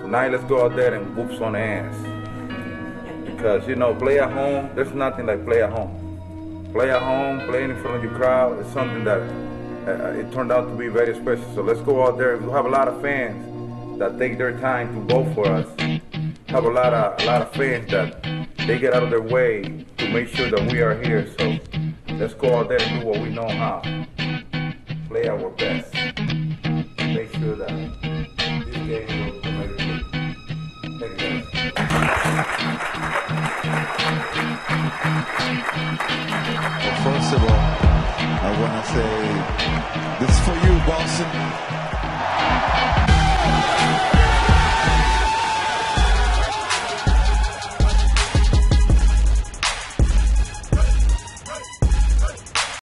Tonight, let's go out there and whoop some ass. Because, you know, play at home, there's nothing like play at home. Play at home, playing in front of your crowd is something that it turned out to be very special. So let's go out there. We have a lot of fans that take their time to vote for us. Have a lot of fans that they get out of their way to make sure that we are here. So let's go out there and do what we know how. Play our best. Make sure that this game goes to make it. Thank you guys. Well, first of all, I want to say this is for you, Boston.